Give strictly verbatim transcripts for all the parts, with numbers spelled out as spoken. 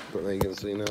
But there you can see now.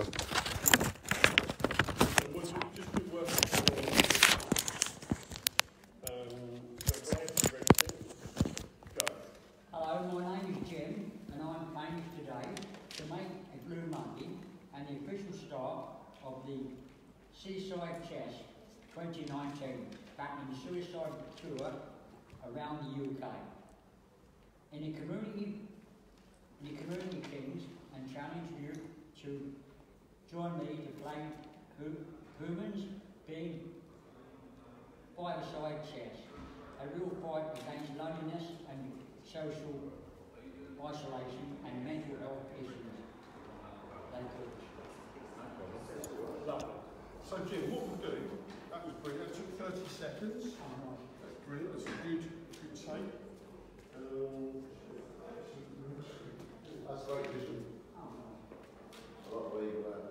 Hello, my name is Jim, and I'm planning today to make a Blue Monday and the official start of the Seaside Chess twenty nineteen, back in the Suicide Tour around the U K. In the community, in the community kings, and challenge you to join me to play humans being five-a-side chess, a real fight against loneliness and social isolation and mental health issues they cause. Lovely. So Jim, what we'll do, that was brilliant, that took thirty seconds. Oh, nice. That's brilliant, that's a good, good take. Um, That's great vision. Oh, nice. I like the way you that.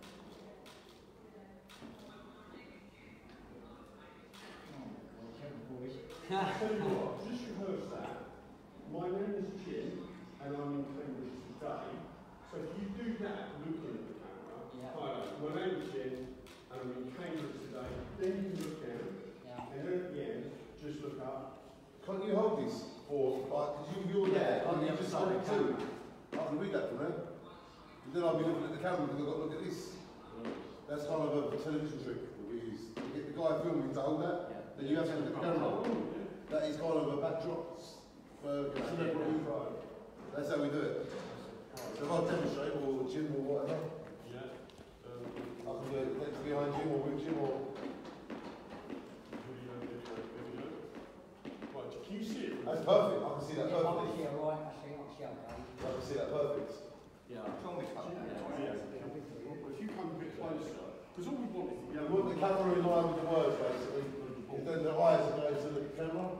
I'll tell you what, just rehearse that. My name is Jim, and I'm in Cambridge today. So if you do that looking at the camera, Yeah. hi, my name is Jim, and I'm in Cambridge today, then you can look down, Yeah. and then at the end, just look up. Can't you hold this for, like, because you, you're there, can't you just hold it too? I can read that from there. And then I'll be looking at the camera because I've got to look at this. That's kind of a television trick that we use. You get the guy filming to hold that, Yeah. then you have to look at the camera. That is kind of a backdrop for celebrity. That's how we do it. So if I'll demonstrate, or Jim or whatever, Yeah. Um, I can do it next behind Jim or with Jim or... video, video, video. Right, can you see it? That's perfect, I can see that Yeah, I can perfectly. see it right, I see, I see okay. I can see that perfect. Yeah. Well, if you come a bit closer, because all we want is the You want the camera in line with the words, basically. And then the eyes are going to the camera.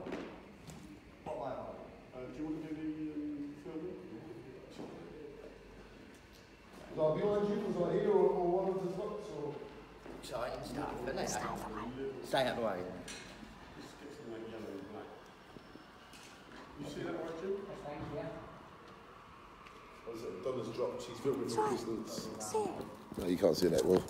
Uh, do you want to do the um, filming? Was I behind you? Was I here or, or one of the spots? Or? Exciting stuff, isn't it? Stay out of the way. Just get some of that yellow and black. You see that right, Jim? Yes, thank you. What's it? Donna's dropped. She's filming from Sorry, distance. see it. No, you can't see that well.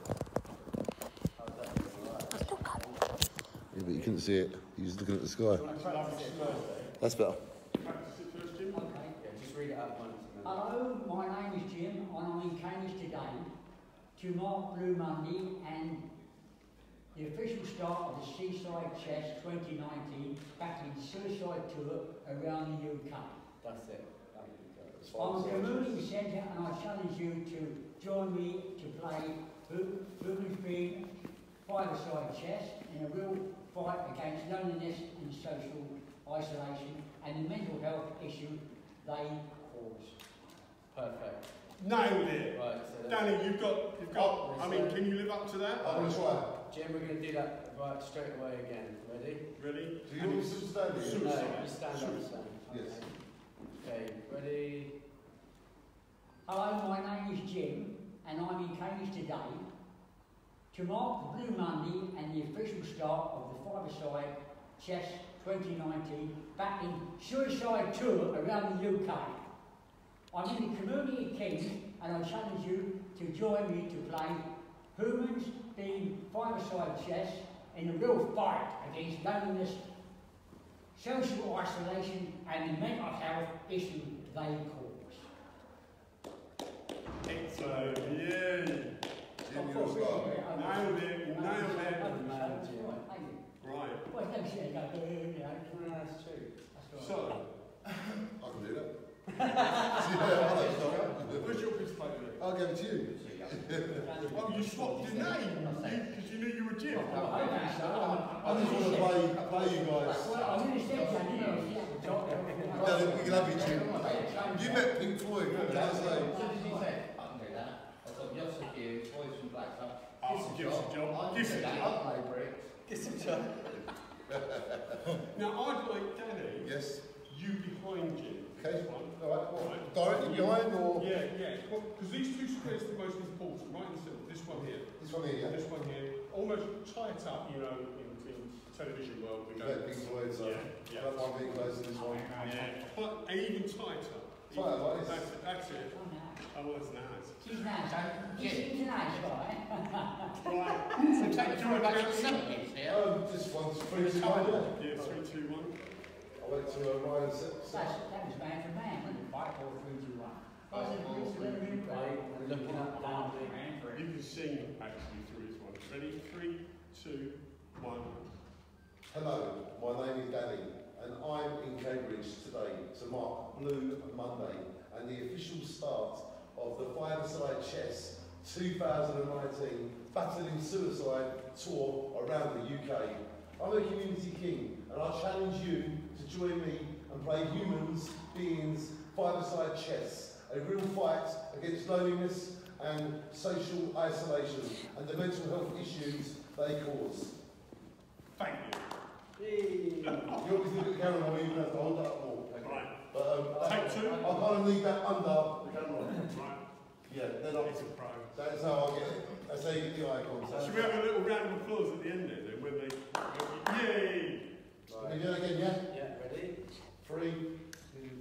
Yeah, but you couldn't see it. You was looking at the sky. That's better. Practice it first, Jim. Okay. Yeah, just read it out once. And then... Hello, my name is Jim, and I'm in Cambridge today to mark Blue Monday and the official start of the Seaside Chess twenty nineteen battling suicide tour around the U K. That's it. I'm a community centre and I challenge you to join me to play Humans Being five-a-side chess in a real fight against loneliness and social isolation and the mental health issue they cause. Perfect. Nailed it. Right, so that's... Danny, you've got, you've got, I mean, can you live up to that? I'm going to try. Jim, we're going to do that right straight away again. Ready? Ready? Do you want to stand here? Suicide. No, you stand up, Suicide. stand. Yes. Okay, ready? Hello, my name is Jim and I'm in Cambridge today to mark the Blue Monday and the official start of the five-a-side chess twenty nineteen battling suicide tour around the U K. I'm in the community kings and I challenge you to join me to play Humans Being five-a-side chess in a real fight against loneliness, social isolation and the mental health issue they cause. So, yeah. Jim, you're a star. Nailed it, you nailed it. Right, thank you. Right. Well, don't say that, you know. No, that's true. That's So, I can do that. Yeah, I know. where's your piece of paper? I'll give it to you. Oh, you swapped your name because you knew you were Jim. Well, I hope so. I just want to play, play you guys. Well, I'm going to say that, you know, yeah, we'll talk about it. Darling, we can have you, Jim. You met Pink Floyd, what did I say? What did he say? I can do that. I've got Yossa Hughes, Boys from Blacktown. Oh, give us a job. Give us a job. Play bricks. Get some job. Now, I'd like Danny, Yes. you behind Jim. Okay. This one. All right. What? Directly behind or? Yeah, yeah. Because these two squares are the most important, right in the middle. This one here. This one here, yeah? This one here. Almost tight up, you know, in, in television world. We You don't. met Pink Floyd, so Yeah, yeah. that one being close to this one. Yeah. But even tighter. Tighter, like this? That's it. That's it. Oh, no. Oh, well, it's nice. She's nice. You seem nice, right? Right. So take the through back to the seventies, yeah? Um, this one's three, two, one, yeah. Yeah, three, two, one. I went to uh, Ryan Six. That's, that was man for man, wasn't it? Five, four, three, two, one. Five, four, three, two, one. Looking up down the man for You can sing actually through this one. Ready? Three, two, one. Hello, my name is Danny, and I'm in Cambridge today to mark Blue Monday and the official start of the Five-a-Side Chess two thousand nineteen Battling Suicide Tour around the U K. I'm a community king, and I challenge you to join me and play humans, beings, five-a-side chess, a real fight against loneliness and social isolation and the mental health issues they cause. Thank you. You always look at the camera or you have to hold that up more. Right. But um, Take two. I kind of need that under the camera. Right. Yeah, then I, It's a pro. that's how I get it. That's how you get the icons. Should we have a little round of applause at the end there then when they... Yay! Can you do that again, yeah? Yeah, ready? Three, two.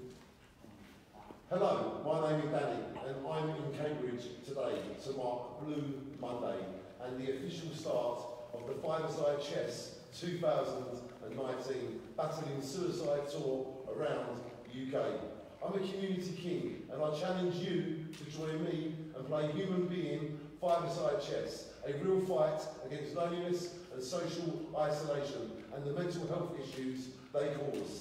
Hello, my name is Danny, and I'm in Cambridge today to mark Blue Monday and the official start of the Five-a-Side Chess two thousand nineteen Battling Suicide Tour around the U K. I'm a community king, and I challenge you to join me and play human being five-a-side chess, a real fight against loneliness and social isolation and the mental health issues they cause.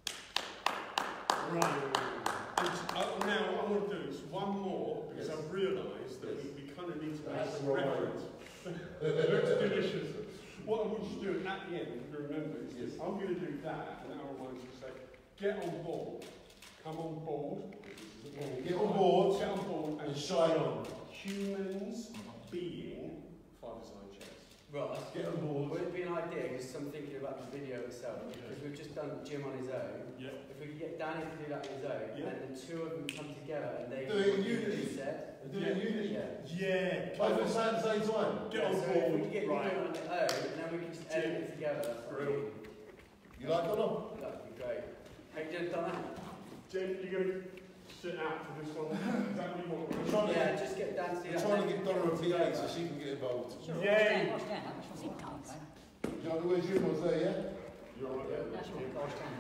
Right. It's, uh, now what I want to do is one more because Yes. I've realised that Yes. we, we kind of need to make That's some the wrong reference. It looks delicious. What I want you to do at the end, if you remember, is Yes. I'm going to do that, and then I want you to say, get on board, come on board. Get on board Get on board and and shine on. humans being five-a-side chess. Right. Get on board. Would it be an idea, because I'm thinking about the video itself, because we've just done Jim on his own, Yeah. if we could get Danny to do that on his own, Yeah. and the two of them come together and they Do it in what you unity. just said. And do it in unity. Yeah. Yeah. Both at the same, same time. Get Yeah, on so if board. we could get you Right. doing it on their own, and then we can just edit it together, that would Brilliant. be, You like that or that would be great. Have you just done that? Jen, you're going to sit out for this one. Is that what you want? We're trying to Yeah, get, just get Dan to do we're that. trying to get Donna a P A so she can get involved. Sure, Yay. I'll stand, I'll stand. That's what I'm saying. Do you know where Jim was there, yeah? You're all right there. That's what I'll stand.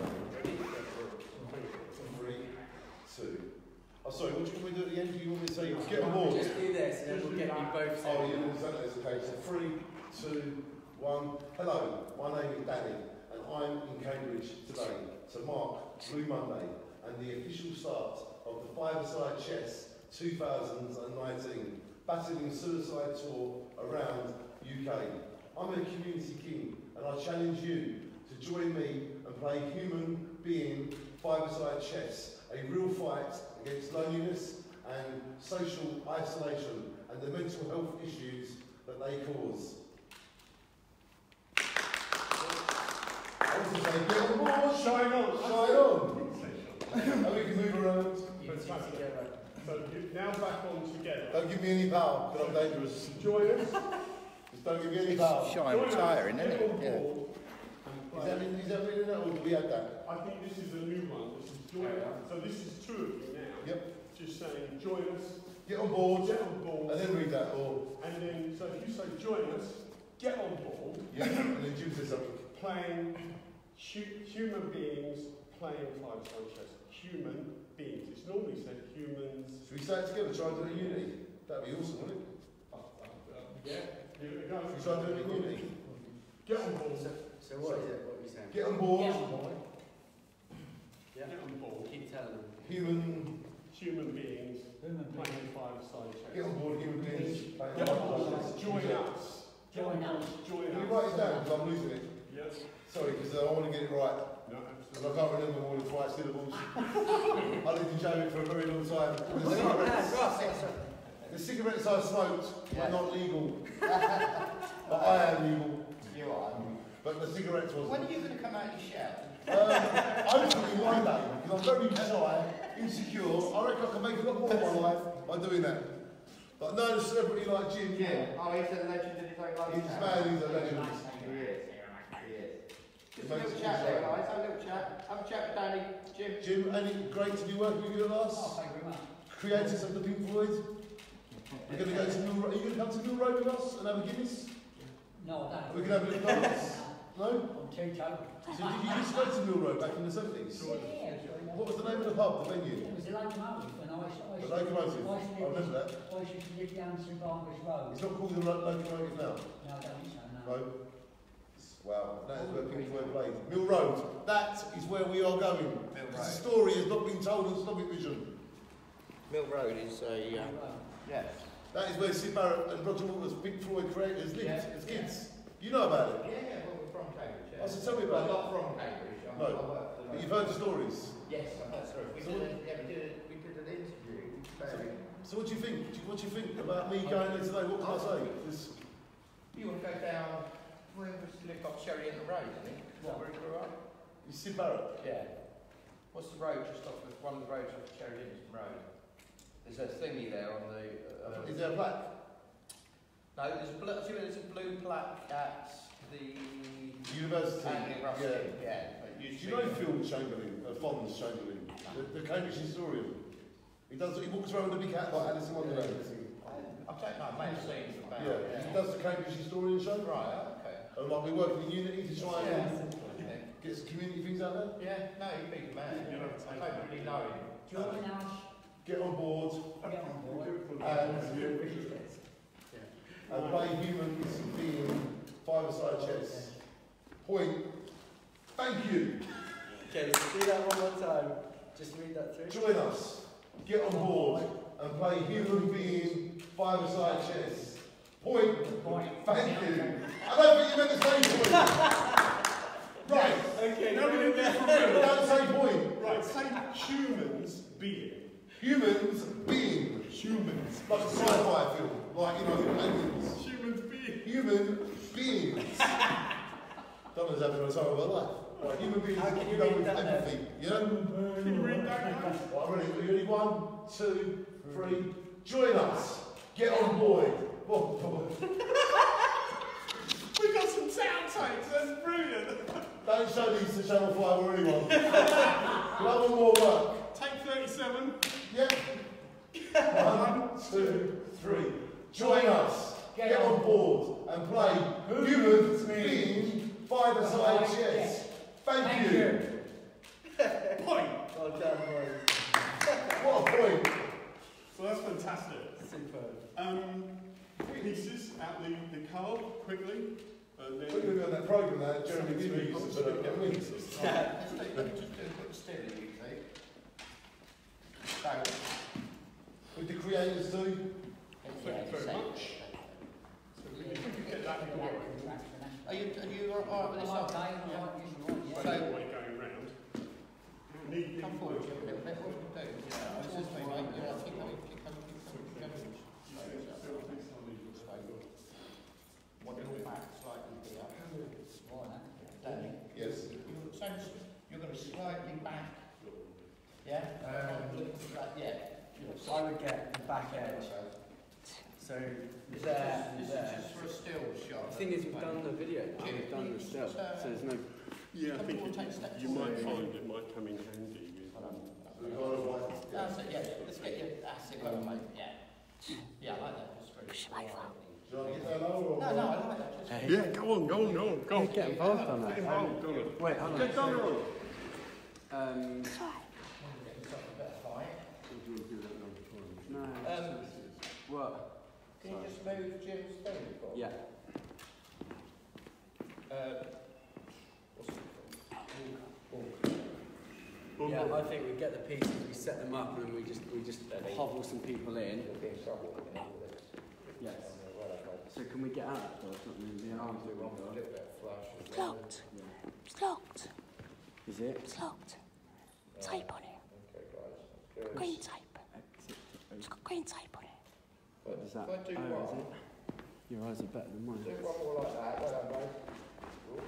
Three, two. Oh, sorry, what do you want me to do at the end? Do you want me to say, get on board? Just do this, and then we'll get you both Oh, set. yeah, exactly, it's okay. So three, two, one. Hello, my name is Danny, and I'm in Cambridge today to mark Blue Monday and the official start of the Five-a-Side Chess two thousand nineteen Battling Suicide Tour around U K. I'm a community king, and I challenge you to join me and play human being five-a-side chess, a real fight against loneliness and social isolation and the mental health issues that they cause. I want to say, get on board, Shine on. shine on, and we can move around. You two Fantastic. together. So you now back on together. Don't give me any power, because I'm dangerous. Join us. Just don't give me any power. Is Shine tiring, isn't Get it? on Yeah. board and that, play. is that really that, or do we have that? I think this is a new one. This is join us. So this is two of you now. Yep. Just saying, join us. Get on board, Get on board. and then read that, or, And then, so if you say join us, get on board, yeah, and then Jim says something. playing hu- human beings playing five-side chess. Human beings. It's normally said humans. Should we say it together, try and do it in unity? That'd be awesome, wouldn't it? Yeah. Here we go. Should we try and do it in unity? Get on board. So, so what is it? What are you saying? Get on board, Yeah, boy. Yeah. Get on board. Keep telling them. human, Human beings Human being. playing five-side chess. get on board, human beings. Get on board. Join us. Get on Join board. us. Join Can us. you write it down, because I'm losing it? Yes. Sorry, because I want to get it right. No, And I absolutely. can't remember more than five syllables. I lived in Jamaica for a very long time. The Oh, cigarettes, Ross, yes, the cigarettes I smoked Yeah. were not legal. But I am legal. You are. But the cigarettes wasn't. When are you going to come out of your shell? Um, hopefully one day, because I'm very shy, insecure. I reckon I can make a lot more of my life by doing that. But no, a celebrity like Jim, Jim. Oh, he's a legend in his own life. he's man, he's a legend. He is. He is. Just a Makes little it chat there, easier. guys. Have a little chat. Have a chat with Danny. Jim. Jim, Annie, great to be working with you at Oh, last. thank you very much. creators of the Pink Floyd. We're going to go to Mill Road. Are you going to come to Mill Road with us and have a Guinness? No, I don't. We're going to have a little dance? No? I'm teetotal. So did you used to go to Mill Road back in the seventies? Yeah, yeah, yeah. What was the name of the pub, the venue? It was a locomotive, and I used to... I The used to- locomotive. I used I to live- remember that. I used to live down St Barnabas Road. It's not called the lo- locomotive now. No, I don't think so, no. No? Wow, that is where Pink Floyd played. Mill Road. That is where we are going. Mill The Road. story has not been told on Snobbit Vision. Mill Road is a, uh, Road. yeah. That is where Sid Barrett and Roger Waters, Pink Floyd creators, lived Yeah. as kids. You know about it. Yeah, yeah, well, we're from Cambridge, yeah. Oh, so tell me about well, it. not from Cambridge. I'm, No, I work for but the- you've heard the stories. Yes, I've heard stories. We So did, what- a, yeah, we did, a, we did an interview. Very, So what do you think? Do you- What do you think about me going there today? What can I say? This- you want to go down, where was it live off Sherry in the Road, I think? Is that where he grew up? You Sid Barrett. Yeah. What's the road just off of, one of the roads off Sherry Livingston Road? There's a thingy there on the... Uh, Is there a plaque? no, there's a, blue, there's a blue plaque at the... University. Andy Ruskin, Yeah. yeah. It Do used you to know be- Phil Chamberlain, uh, Fons Chamberlain, the, the Cambridge historian? He does. He walks around with a big hat like Alice in Wonderland. I don't know, I may have seen it about Yeah, he does the Cambridge historian show. Right, okay. And like we're working in Unity to try and Yeah. get some community things out there. Yeah, no, he'd be the man. You know, I don't really know him. Join us, Get on board get on board. and, and play humans being five-a-side chess. Point. Thank you. Okay, let's do that one more time. Just read that through. Join us. Get on board and play human being five-a-side chess. Point. Point. Thank you. I don't think you meant to say point. Right. Okay, No, we didn't get from Don't say point. Right, say humans being. Humans being. Humans. Like a sci-fi film. Like, you know, aliens. Humans being. Human beings. Donna's having a time of her life. Right, human beings How can are you done read with that then? empathy. Yeah? Can you read that, guys? Right, ready? Are you ready? One, two, three. Join us. Get on board. Oh, boy. We got some sound takes, that's brilliant. Don't show these to Channel five or anyone. Love and more work. Take thirty-seven. Yep. One, two, three. Join us. Get on board and play humans being five-a-side chess. Thank Thank you. you. Point. Well done, boys. What a point. So that's fantastic. Superb. Um, pieces out the, the card quickly. And We're then going to be on that programme that Jeremy Gibbs used to put up, haven't we? Let's do, let's do a quick steady, you see. So, With the creators too. Thank you very much. Yeah. if we could get that in order. are you, are you all right with this? I'm one? okay, I'm all right, yes, you're right, yeah. So, way going round. Need Come need forward, work. Jim. Let, let what we do. Yeah, I was just thinking, like, yeah, I think I need to come, come, come, What your back slightly here. Danny, Yes. you're, so you're going to slightly back. Yeah? Um, like, yeah. I would get the back edge. So This there is, and this is there. just for a still shot. The thing is, we've done the video. now, We've done the still, so there's no. Yeah, I think We'll it, take steps you might forward. find it might come in handy with um, So we've got a white. That's it, yeah. Let's get your, that's it, well, mate. Yeah. Yeah, I like that. That's very Do you want to get that lower or? No, no, I like that. Just Yeah, go on, go on, go on, go on. Get involved on Get that. involved, Donna. Wait, hold on. Get Donna on. Um, get yourself a better height. no. Um, What? Can you just move Jim's thing you've got? Yeah. Uh, what's it called? Yeah, I think we get the pieces, we set them up, and then we just we just hovel some people in. You'll be in trouble with this. Yes. So can we get out? So it's not really the arms Do that one we've with a got. little bit of flush. as It's well. locked. It's locked. Is it? It's locked. Right. Tape on it. Okay, guys, that's good. Green tape. Exit to It's open. got green tape on it. But What is that? If I do Oh, one, is it? Your eyes are better than mine. do one more like that. Well done, both.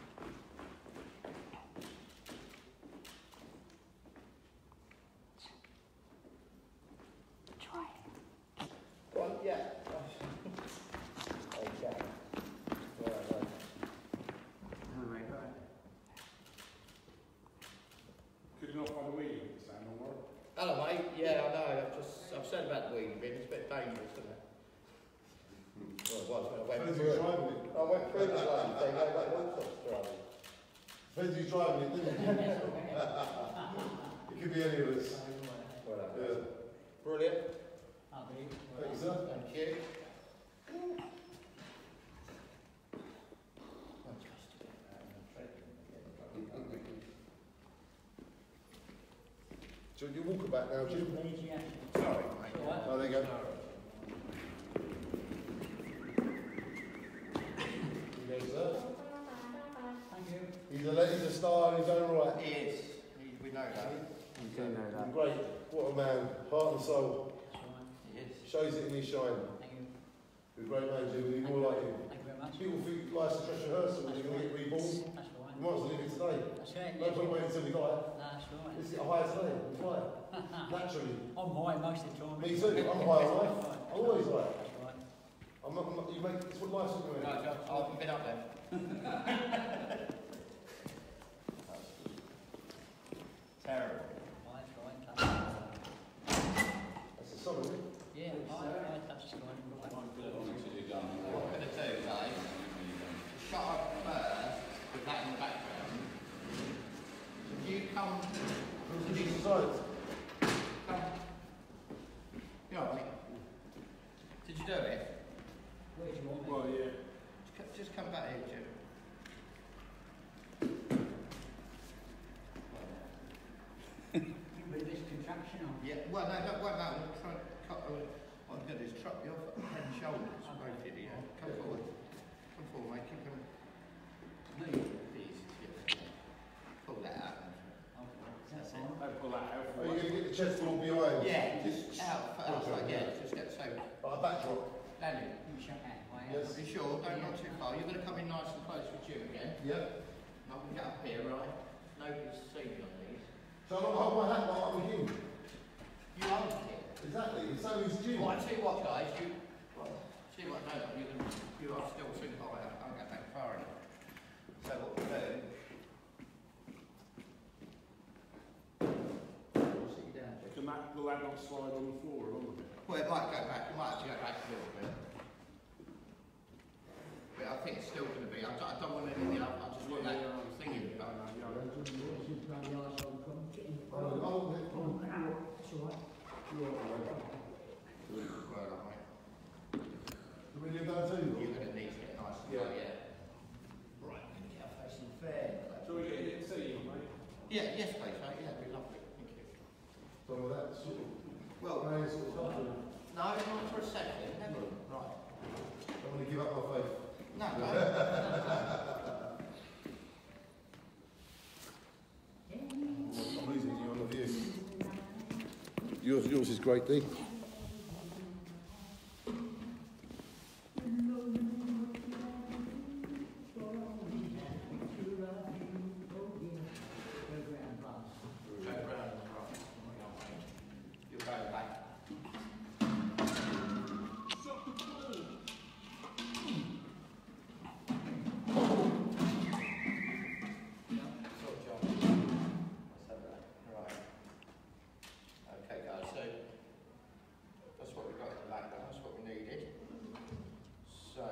Try it. Go on, yeah. Okay. Right, right. Oh, wait, right. Could you not find a wheel? Stand on one. Hello, mate. Yeah, I know. I've just about the weed bin, it's a bit dangerous, isn't it? Well, it was when I went Depends through who's it. driving it. I went through the last thing, I got all sorts of trouble. Depends who's driving it, doesn't it? It could be any of us. Whatever. Yeah. Brilliant. I'll be. Thank you, sir. Thank you. So you walk back now, Jim? Please, yeah. Sorry, mate. All right. Oh, there you go. There you go, sir. Thank you. He's a, he's a star in his own right. He is. He, we know that. You do know that. Great. What a man. Heart and soul. That's all right. He is. Shows it in his shine. Thank you. He's a great man, Jim. We need more like him. Thank you very much. People think life's a dress rehearsal when you're going to get reborn. That's all right. You might as well live it today. That's it. No point waiting until we die. That's right. Let's get higher today. We fly. Naturally. I'm high most of the time. Me too. I'm high on life. Right. I'm always high. That's right. I'm not, I'm not, you make, it's what life's all No, about. I haven't been up there. Terrible. Right, right. That's That's a solid, isn't it? yeah, right, right. That's right. Right. What I'm going to do, Dave, shut up first with that in the background. If you come to Push this the sides. come. You all right? Did you do it? Where do you want me? Well, yeah. Just co- Just come back here, Jim. With this contraction on. Yeah, well, no, don't worry about it. I'm trying to cut. uh, What I'm going to do is trot you off at head and shoulders. Both of you, yeah. Come forward. Come forward, mate. Keep coming. No, you. Please. Yeah. Pull that out. That's it. Don't pull that out. Are you going to get the chest all behind? Yeah, just out first. Like, yeah, just get so. Like a backdrop. Landing. You shut that way. Yes. Are you sure? Don't not too far. You're going to come in nice and close with Jim again. Yep. I'm going to get up here, right? Nobody's seen you on these. So I'm not hold my hat like I'm a king. You own it. Exactly. So is Jim. Well, I tell you what, guys. You. Well, tell you what, no, you can. You are still too high. I can't get back far enough. So what we'll do. We'll sit you down, Jim. Can that, will that not slide on the floor a little bit? Well, it might go back. It might have to go back a little bit. But I think it's still going to be. I don't, I don't want anything else. I just want that thing in. But Oh, oh, That's all right. well, mate. Do we live down too? You're going to need to get nice and Yeah. low, yeah. Right, and get our facing fair. Shall we get it see, mate? Yeah, yes, please, mate. Yeah, that'd be lovely. Thank you. Some of that sort of, Well, man, sort of stuff. I no, not for a second. Never. Right. don't want to give up my faith. No, no. I'm losing you on the view. Yours, yours is great, Dee. Go round, right. You'll go back. Sort of job. Let's have that. Right. Okay, guys, so that's what we've got in the background, that's what we needed. So,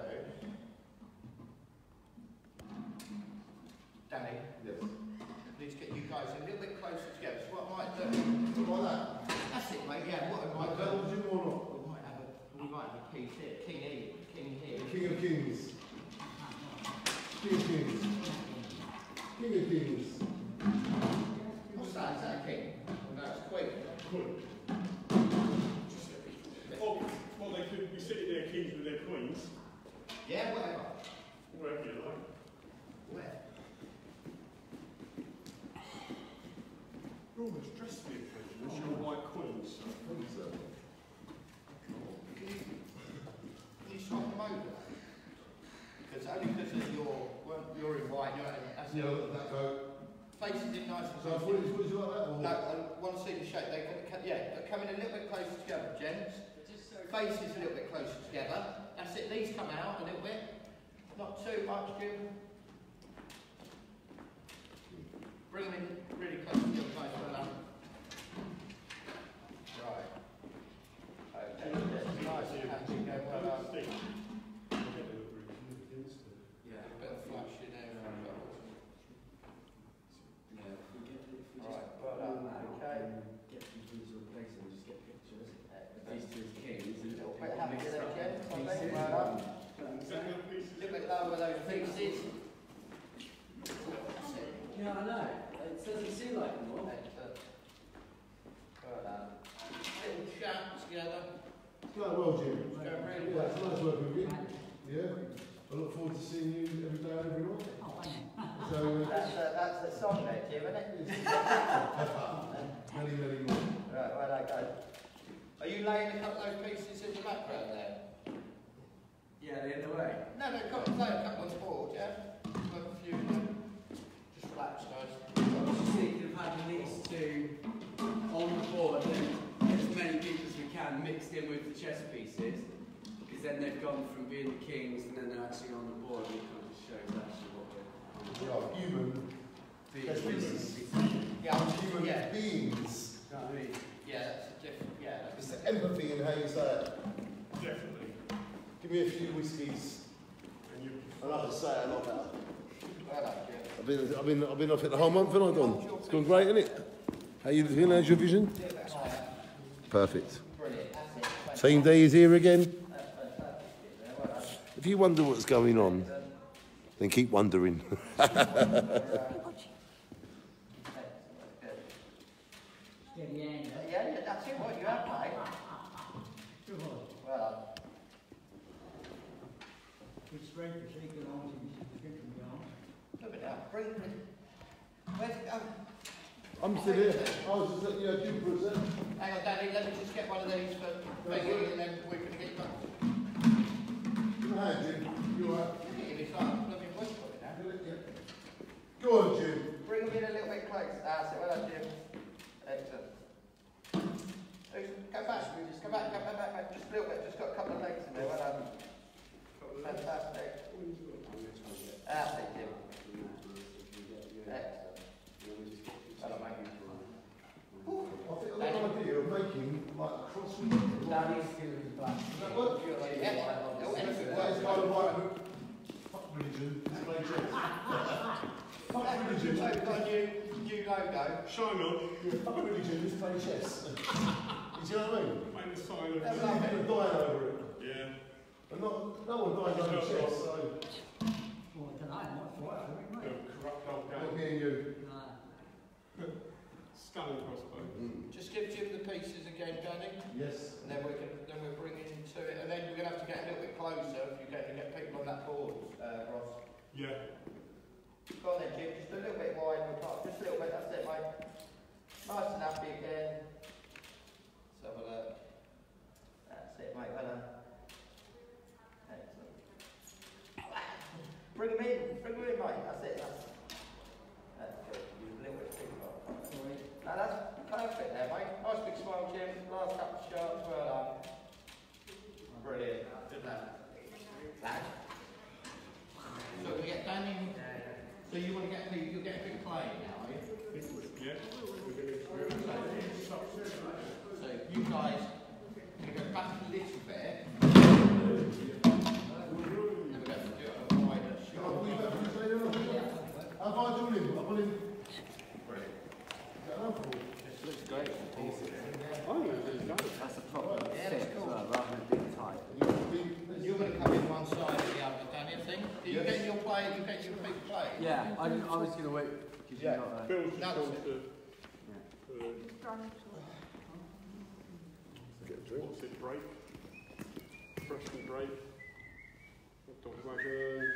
Danny, Yes. please get you guys a little bit closer together. So what I might do, Like that. that's it, mate, yeah, what I might Like that, do, Jim, or not? we might have a, we might have a piece here, king here, king here. King of Kings. King of Kings. King of Kings. What's that, is that a king? No, it's a queen. Oh, well, they could be sitting there, kings with their queens, Yeah, whatever. wherever you like. Where? You're almost dressed for the occasion, as your white queens. Thank you, sir. Can you, can you swap them over? Because only because of your, well, you're in white, you're in, that's Yeah, it. look at that coat. Faces in nice and So I close. thought it was like that, or? No, I want to see the shape. They can, can, yeah, they're coming a little bit closer together, gents. Faces a little bit closer together. That's it. These come out a little bit. Not too much, Jim. Bring them in really close together, guys. Well done. Right. together? It's going well, Jim. It's going really Yeah, well. it's nice working with you. Yeah. I look forward to seeing you every day and every night. Oh, thank you. So, uh, That's, uh, that's the song there, Jim, isn't it? many, many more. Right, well, okay. Are you laying a couple of those pieces in the background there? Yeah, they're in the way. No, no, come and lay a couple on the board, yeah? Have a few, um, just relax, guys. Obviously, thinking of having these two on the board, and as many people as we can mixed in with the chess pieces, because then they've gone from being the kings and then they're actually on the board, and it kind of shows actually what we're We are human chess pieces. Yeah, Human yeah, beings. You know what I mean? yeah, that's a different, yeah, It's that's the empathy in how you say it. Definitely. Give me a few whiskies. And you, And I can say it a lot better. well done, Jim. I've been, I've been, I've been off it the whole month, haven't I, Don? It's gone great, isn't it? How you feeling? How's your vision? Do a bit higher. Perfect. Brilliant, that's it. Team D is here again. That's fantastic, yeah, well done. If you wonder what's going on, then keep wondering. Steady hand. Yeah, yeah, that's it, what you have, mate. Good one. Well done. Good strength to shake your arms and get from the arms. Look at that, bring it. Where's it going? I'm still here. I was just letting you have you for a second. Hang on, Danny, let me just get one of these for Peggy and then we can get back. Give me a hand, Jim. You all right? If it's like, let me push for it now. Go on, Jim. Bring them in a little bit closer. That's it, well done, Jim. Excellent. Who's- Go back, go back, go back, back, back, just a little bit, just got a couple of legs in there, well done. Fantastic. That's it, Jim. Excellent. Well done, mate. I think I've got an idea of making like a crossword. Danny's still in the back. Does that work? Yeah. Oh, anything That is works. kind of like fuck religion. It's play chess. Fuck religion. So we've got a new, new logo. shine on, Fuck religion. Let's play chess. You see what I mean? make the sign of, That's like people dying over it. yeah, And not, no one dies over chess, so Well, I don't know, I might try it, I the think, corrupt old not game. me and you. mate. No. Skull and crossbow. Just give Jim the pieces again, Danny, Yes. and then we can, then we'll bring it into it, and then we're going to have to get a little bit closer if you get, you get people on that board, uh, Ross. Yeah. Go on then, Jim, just a little bit wide, apart, just a little bit, that's it, mate. Nice and happy again. Let's have a look. That's it, mate, well done. Excellent. Bring them in, bring them in, mate, that's it, that's, that's good. You're a little bit too far. No, that's perfect there, mate. Nice big smile, Jim. Last couple of shots, well done. Brilliant. Good lad. Lad. So we get Danny. So you want to get a big, you'll get a big play now, are you? Yeah. We're going to, we're going to So you guys, you go back a little bit. And then we're going to do a wider I'll shot. leave that for you later. How far do you want him? I'll put him. Brilliant. Is that enough or? Looks great from pieces. Oh, no, That's a proper Yeah, fit that's as cool. well, rather than being tight. You're going to come in one side or the other, Danny, I think. Do you get your play, you get your big play? Yeah, I, I was going to wait because Yeah. you got a... Bill's just That's gone it. to, uh, what's it, break? Freshman break. Dog wagon.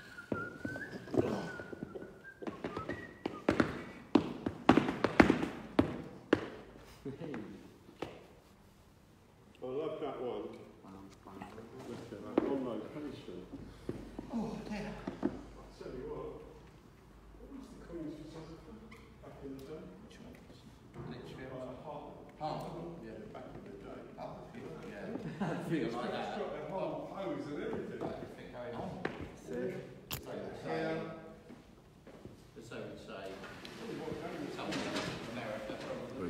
I love that one. Look at that, on location. Oh, dear. I'll tell you what, what was the Queen's photographer back in the day? Litchfield. Hartlepool. Yeah, back in the day. Oh, yeah. It's like that. got their whole pose and everything. Everything going on. See? So would say, so would say, something in America probably.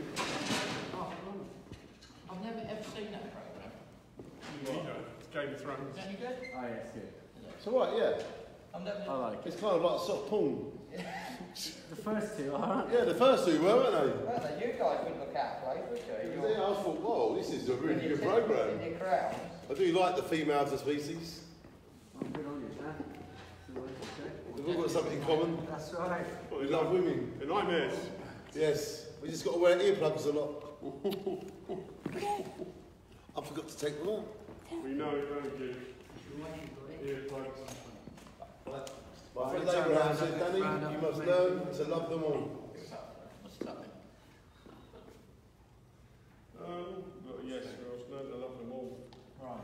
I've never ever seen that program. There you go. It's Game of Thrones. Is that any good? Oh, yeah, it's good. It's alright, yeah. I've never. I like it. It's kind of like soft porn. The first two are... Yeah, the first two were, weren't they? Well, then you guys wouldn't look out of place, would you? Yeah, I thought, whoa, this is a really in your good tent- programme. In your crowd. I do like the female of the species. I'm good on you, huh? See what you say? We've all got something in common. That's right. Well, We they love women. And I'm Ed. Yes. We just got to wear earplugs a lot. I forgot to take one out. We know, you know, Jim. Here, folks. My friend Abraham said, Danny, you must learn to love them all. What's that? Um, but yes, girls, learn to love them all. Right.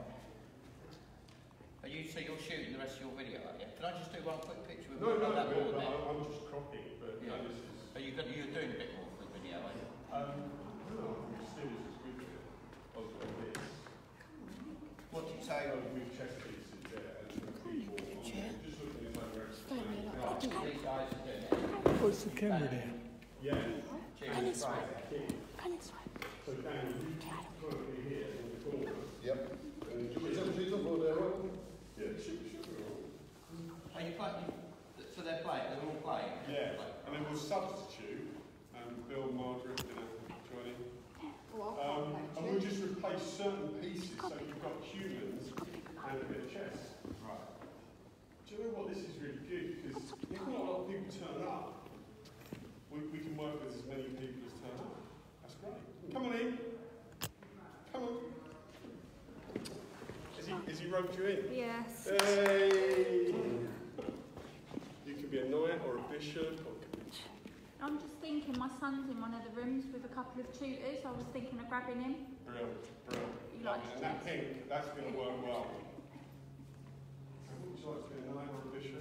Are you, so you're shooting the rest of your video, are you? Can I just do one quick picture with No, you no, on that no, board no, there? I'm just cropping, but Yeah. no, this is... Are you, gonna, you're doing a bit more for the video, are you? Um, no, we still is as good as of of this. What did you say? So with chess pieces there and some keyboard on there. Just looking at my work. Right, these guys are doing it. What's the camera there? Yeah. Can Cheers, it's right. right. Can it's right. So Dan, you currently here in the corner. Yep. And Should we take the shoes off or they're all? yeah, should, should we all? Are you playing? So they're playing, they're all playing? Yeah. And then we'll substitute, and Bill, Margaret, you know, joining. Um, and we'll just replace certain pieces so you've got humans and a bit of chess. Right. Do you know what? This is really good because if not a lot of people turn up, we, we can work with as many people as turn up. That's great. Come on in. Come on. Is he, is he roped you in? Yes. Hey! You could be a knight or a bishop. Or... I'm just thinking, my son's in one of the rooms with a couple of tutors. I was thinking of grabbing him. Brilliant, brilliant. You Lovely. like And that chess? pink, that's going to work well. And would you like to be a knight or a bishop?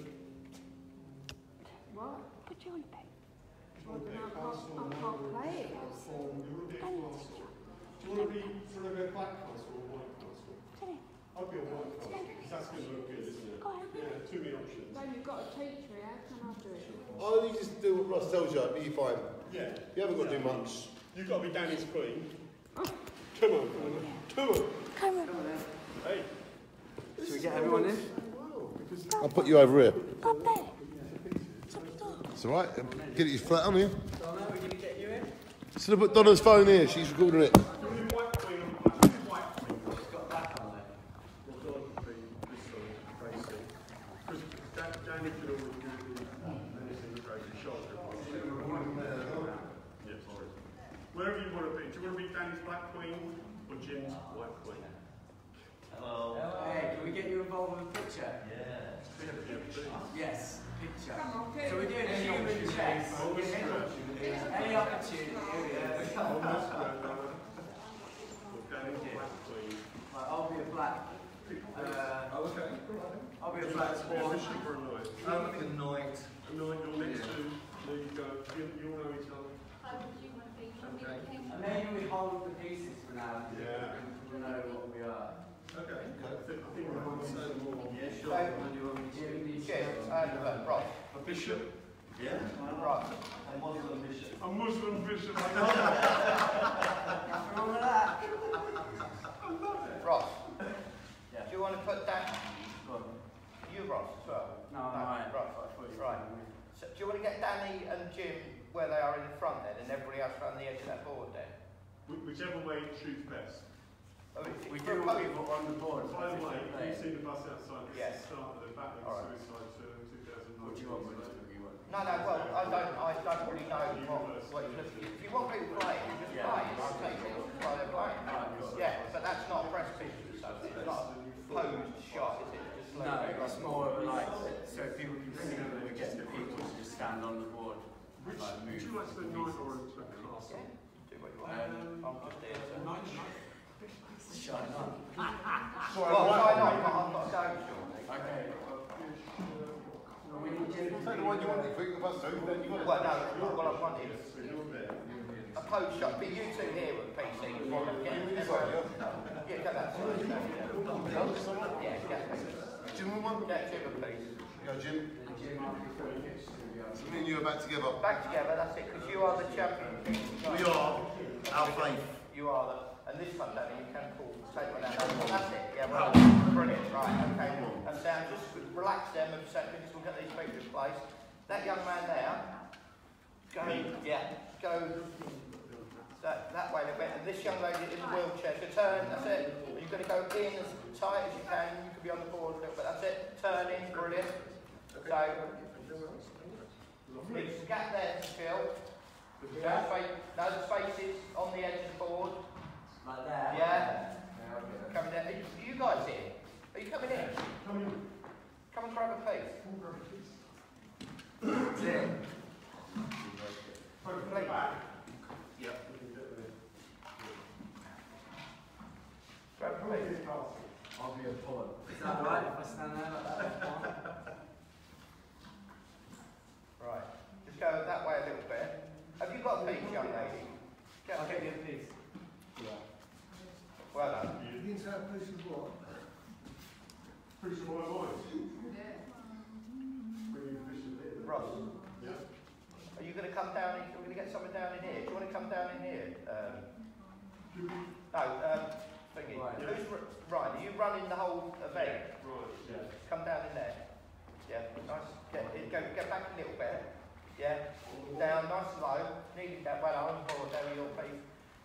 What? Put you on the bed. Do you want to be a I can't- castle? I knight, can't or a play bishop, it. or a pawn? You want to be a castle? Do you want to be sort of a black castle or a white castle? Tell him. I'd be a white castle because that's going to look good, isn't it? Go ahead. Yeah, too many options. No, you've got a teacher here. How can I do it? Oh, you just do what Ross tells you, it'll be fine. Yeah. You haven't got to do much. You've got to be Danny's queen. Come on, come on. Come on. Hey. Should we get everyone in? I'll put you over here. Up there. Shut the door. It's alright. Get it flat on here. Donna, we're going to get you in. Should have put Donna's phone here, she's recording it. Do you want to be white queen or black? White queen. It's got a back on there. Well, God would be this sort of facing. Because Danny could always do the anything with crazy shots. Yeah, sorry. Wherever you want to be. Do you want to be Danny's black queen or Jim's white queen? Hello. Hey, can we get you involved with a picture? Yeah. Yeah, yeah, please. Yes, picture. Come on, So we're doing a human chess. Any opportunity, here we go. Almost Grandmother. Or Danny's black queen. Right, I'll be a black. Uh, Oh, okay. I'll be a black Be a spawn. bishop or a knight? I'm like a knight. A knight, you're next to. There you go. You, you all know each other. Okay. And maybe we hold the pieces for now. Yeah. We'll know what we are. Okay. I think we're on the same wall. Yeah, sure. Cheers. And uh, Ross. A bishop. Yeah. Right. And Muslim bishop. A Muslim bishop. I Nothing wrong with that. love it. Ross. Yeah. Do you want to put that? Go on. You, Ross, as well. No, I'm alright. Right. Right. So, do you want to get Danny and Jim where they are in the front then, and everybody else around the edge of that board then? Wh- Whichever way suits best. Oh, it's- We it's do for what both. people on the board. By the way, Play. you've seen the bus outside. This Yes. is the start of the battling All right. suicide to two thousand nine. What do you want? What do you want? No, no, well, I don't, I don't really know what, what you're looking at. If you want people playing, just Yeah. play. I'll take it while they're playing. Yeah, but that's not a press picture, so it's not a posed shot, is it? Just No, like- it's more of a like, so people can see that we get the people to just stand on the board. Which, Like, would move you like to the be knight pieces. or a, a castle? Yeah, do what you want. Um, I'm just here to... Knight, Shine on. Well, why not? I've got to go shortly. Okay. We need Jim. Take the one you want, if we can pass through, then you got it. Well, no, what I wanted is So you're there. a pose shot. But you two here with P C, you want to get... This way, yeah? Yeah, go that side. Yeah, get Jim and one? Get Jim a piece. Go, Jim. Jim, I'll be putting pictures of you. So me and you are back together. Back together, that's it, because you are the champion. We are our faith. You are the... And this one, Danny, you can call, take one out. That's it, yeah, well, brilliant, right, okay. And Sam, just relax them a second, just we'll get these people in place. That young man there, go, yeah, go that, that way a little bit. And this young lady in the wheelchair, so turn, that's it. You've got to go in as tight as you can, you can be on the board a little bit, that's it. Turn in, brilliant. So, there's a gap there to fill. No, space, no spaces on the edge of the board. Like there. Yeah. Coming down. Are you, are you guys here? Are you coming in? Come in. Come and grab a piece. Come on, grab a piece. That's it. Put it back. Yep. Grab Grab a a piece. piece. I'll be a pawn. Is that alright if I stand there like that? Right. Just go that way a little bit. Have you got a piece, young lady? Get I'll a give you piece. a piece. Yeah. Well done. You didn't say a piece of what? Piece of my mind. Bring you a piece of it. Ross, Yeah. are you going to come down in, we're going to get someone down in here. Do you want to come down in here? Um, Should we? no, um, thingy. Right. Who's, r- right, are you running the whole event? Right, yeah. Come down in there. Yeah, nice. Get, go, get back a little bit. Yeah. Down, nice and low. Nearly down. Well, I'm forward there with your feet.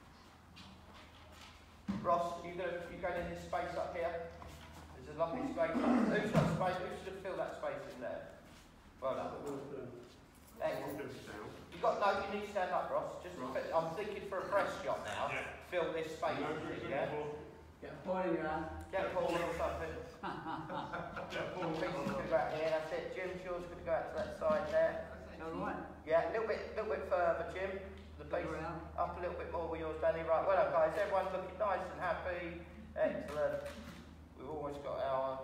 Ross, you going you going in this space up here? There's a lovely space. Who's got space? Who's going to fill that space in there? Well done. Excellent. You got no. You need to stand up, Ross. Just. Right. Fit, I'm thinking for a press shot now. Yeah. Fill this space. No, in, drink, yeah. drink, Get a pawn in your hand. Get Paul or something. Yeah, Paul Paul. Pieces could go out here. That's it. Jim, yours could go out to that side there. Alright. Yeah, a little bit, little bit further, Jim. The piece Around. up a little bit more with yours, Danny. Right, well done, guys. Everyone looking nice and happy. Excellent. We've always got our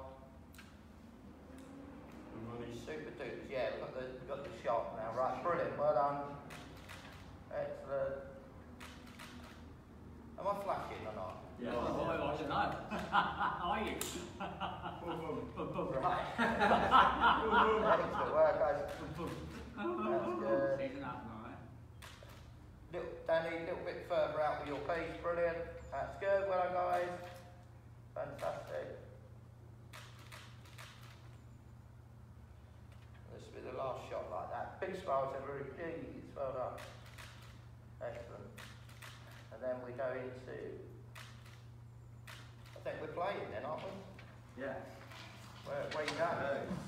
The money. super dupes. Yeah, we've got the we've got the shot now. Right, brilliant. Well done. Excellent. Am I flashing or not? Yeah. Oh, I don't know. Are you? Boom, boom. Boom, boom. Right. Excellent work, guys. Boom, boom. That's good. Season up, alright. Little, Danny, a little bit further out with your piece. Brilliant. That's good. Well done, guys. Fantastic. This will be the last shot like that. Big smiles, everybody. Please. Well done. Excellent. And then we go into. I think we're playing then, aren't we? Yeah. Where, where you going?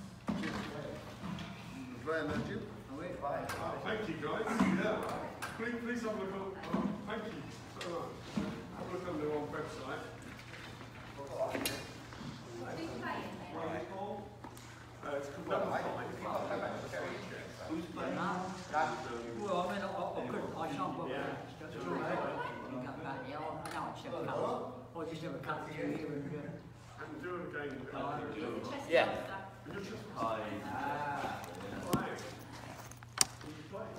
Playing that, Jim? Are we? Playing. Oh, thank you, guys. Yeah. Please, please have a look on. Oh, thank you so much. Have a look on their own website. Uh, it's called Well, Double I, Five. you've got to go back to Cherry Street. Who's playing? No. No. Well, I mean, I, I couldn't, I can't bother. Yeah. Just all right. You got back here. I know I'd just have a couple. I just have a couple to here and uh, And do it again. Yeah. You're just Ah. playing. Who's playing?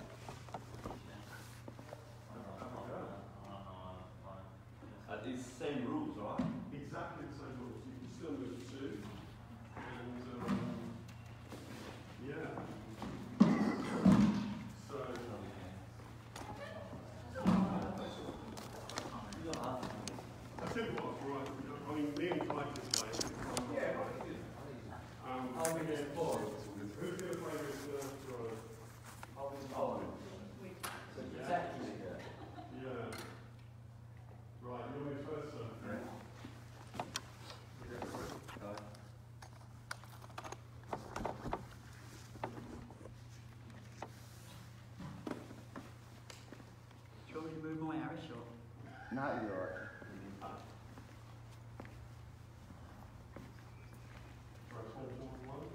Uh, these same rules, right? Exactly the same rules. You can still move two. And, um, yeah. So, I tell you what, right, I mean, me and Mike is playing. Yeah. Um, I'll be this board. Who's going to play with, uh, Ryan? I'll be pawn. So protect me. Yeah. Right, you're my first son. Okay, right. do you want me to move my arrows or? No, you're alright. Right, four, four, one.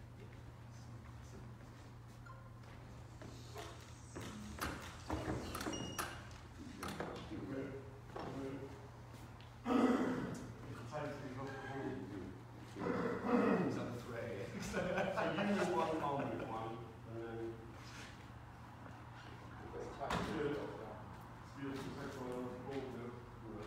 Move, move. So you move one, I'll move one, and then good. Beautiful, take one off the ball now.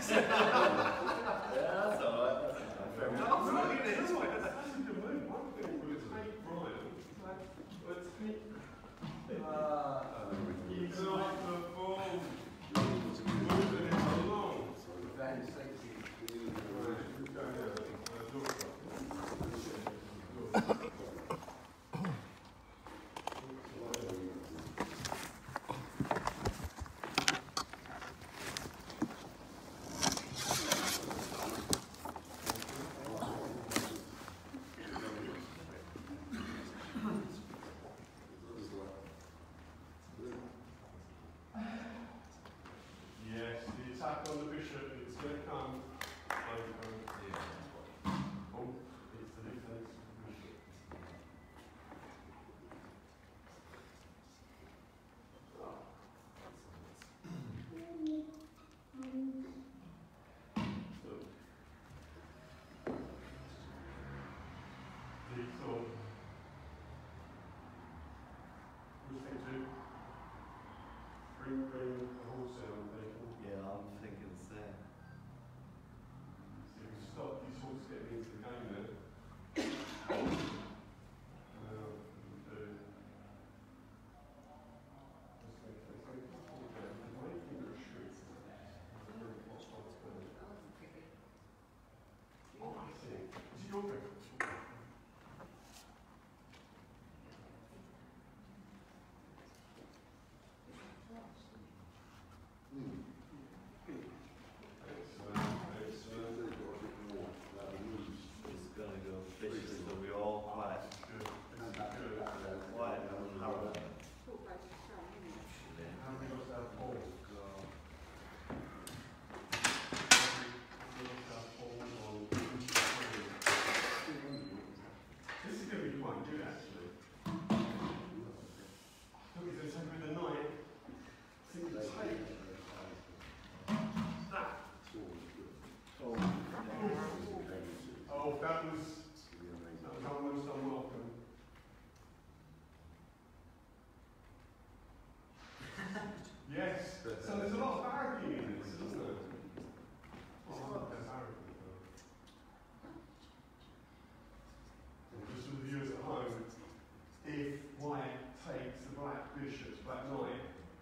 that's all right. Fair enough. No, no, it is. That's a good move. One thing we'll take Brian. Let's take. Uh, He's off the ball. Moving it along. Thanks, thank you. Right, who's going now? Uh, Laura. Yes, the attack on the bishop, it's going to come. Over. Oh, it's the defense of the bishop. Jigsaw. Who's thing two? Bring, bring the horse down, I'm thinking. yeah, I'm thinking the same. So we stop these horses getting into the game then. Now, we do. Let's make let's make this ball down. There's one thing that's true. There's a really hot spot to put it. Oh, I see. Is it your pick? Excellent, excellent. It's gonna go vicious, so we all fight. Good. This is good. Quiet and hurry. How many got that ball? This is going to be quite good actually. I thought he was going to take with the knight. See the take. That. Oh, that was, that was almost unwelcome. Yes. So there's a lot of barracking in this, isn't there? Oh, I love that barracking. And just for the viewers at home, if white takes the black bishops, black knight,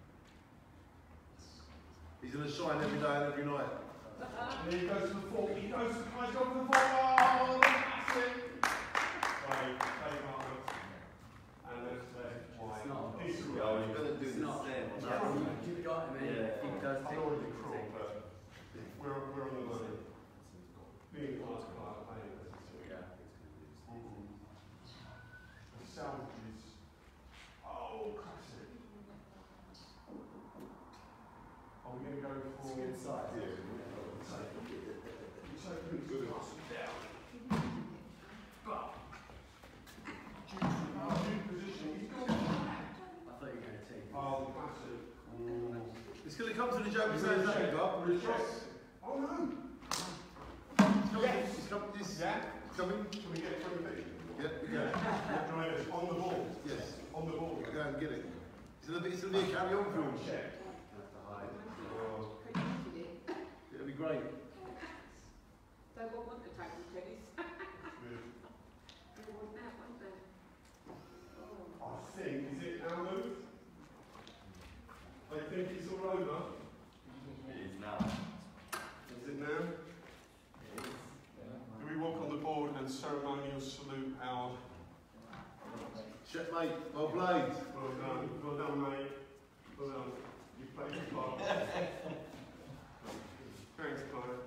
He's going to shine every day and every night. and he goes to the fort, he goes to the place, goes to the fort, oh, that's it! So, take armor, and let's let white It's not- disarray. Yeah, we're gonna do It's the not. same. Yeah, you've got him in. Yeah. If he does I take know the it's cruel, but we're, we're on the money. Being class player, playing as a team. Yeah. Mm-hmm. The salvages. Oh, classic. Are we going to go for... Good size. Yeah. You take him to us down. But... Due to position, he's gone back. I thought you were going to take it. Oh, the classic. Mm. It's going to come to the joke. He's going to take up. Yes. Oh no! Yes. It's coming. It's Yeah? coming. Can we get three feet? Yeah. Yeah. Join us on the ball. Yes. On the ball. Go and get it. It's going to be, it's going to be a carry-on film. Check. It'll be great. Good. I think, is it our move? I think it's all over. It is now. Is it now? Do we walk on the board and ceremonial salute our... Checkmate. Well played. Well done, well done mate. Well done. You played your part. Thanks, Clive.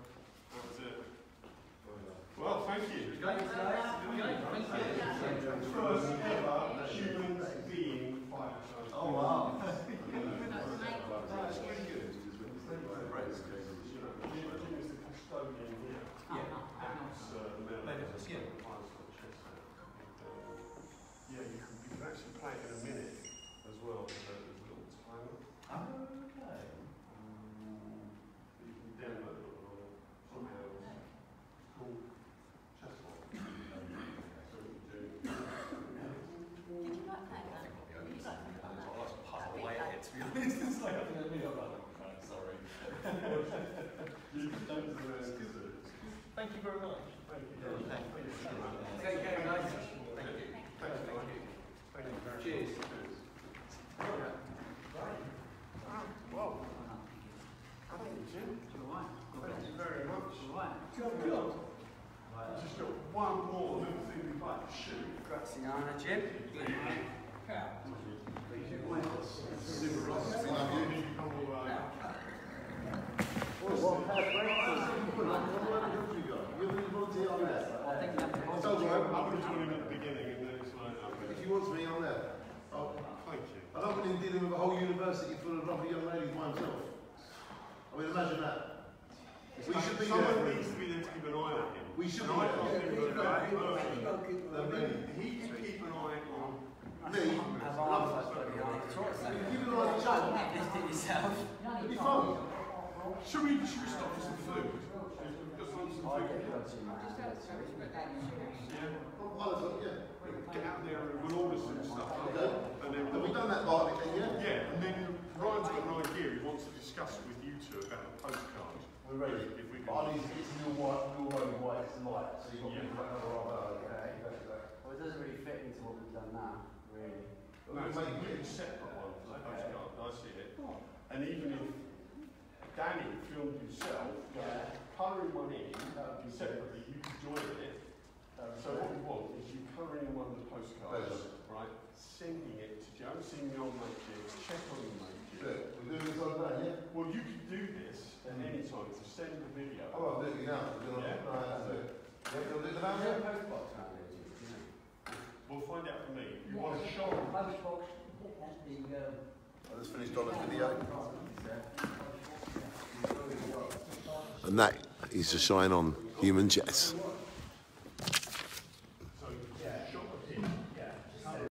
Thank you very much. Thank you. Thank you so much. Take care, guys. Thank you. Thank you. Thank you. Thank you very Cheers. much. Cheers. Well, thank you, Jim. Thank you very much. Good, good. We've just got one more little thing we'd like to shoot. Graziano, Jim. Super Ross. Love you. You come all the way. What kind of breakfast? What kind of you got? You have any volunteer on there? I think you have to It's all right. I'm going to join him at the beginning and then it's like, okay. If you want me on there. Oh, Thank you. I don't want him dealing with a whole university full of lovely young ladies by himself. I mean, imagine that. We should be Someone there. needs to be there to keep an eye on him. We should And be I there. can't think of a better person Than than me. He can keep an eye on Me? Have arms like bloody hell. Keep an eye on each other. Just it yourself. It'll be fun. Should we, should we stop for some food? We've got some, some I food. get bloody mad. Yeah. Oh, well, so, yeah. Get out there and we'll order some stuff. Okay. And then Have we done that part again, yeah? Yeah, and then Ryan's got an idea. He wants to discuss with you two about a postcard. We're ready. If we can. I need it's your white, your road white, it's light, so you've got Yeah. to put another rubber, okay? Well, it doesn't really fit into what we've done now, really. No, it's a completely separate one for the postcard. I see it. And even if Danny filmed himself, Yeah. colouring one in separately, you could join it. So what we want is you colouring in one of the postcards, Pleasure. right? Sending it to Joe, seeing your old mate Jim, check on your mate Jim. Good. We're doing this on that, yeah? Well, you could do this at any time to send the video. Oh, I'll do it now. We're gonna, Yeah. no, that's it. Yeah, you'll do the Is now, there a yeah? post box around here, do you know? We'll find out from me. If you Yeah, want a the shot. post box, that's the, um, I just finished on this video. And that is the shine on Human Jess.